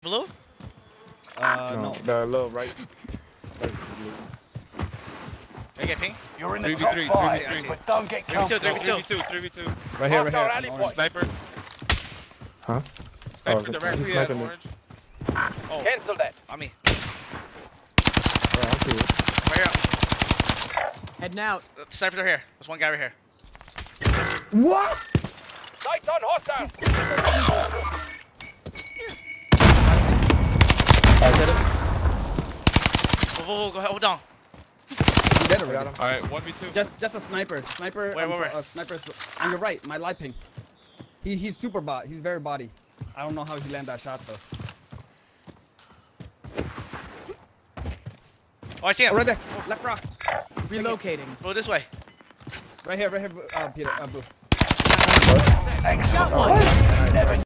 Blue? No. The little right. Can I get ping? You're in the top 5, but don't get comfortable. 3v2. Right here. Sniper. Huh? Sniper directly at orange. Oh. Cancel that. On me. Yeah, I see it. Right here. Heading out. Snipers are here. There's one guy right here. What? Sights on hostile. Whoa, go ahead, hold on. Dead already. Alright, 1v2. Just a sniper. Sniper. Where? Sniper's on your right. My light ping. He's super bot. He's very body. I don't know how he landed that shot though. Oh, I see him. Oh, right there. Left rock. Relocating. Go this way. Right here, Peter. Blue. Excellent.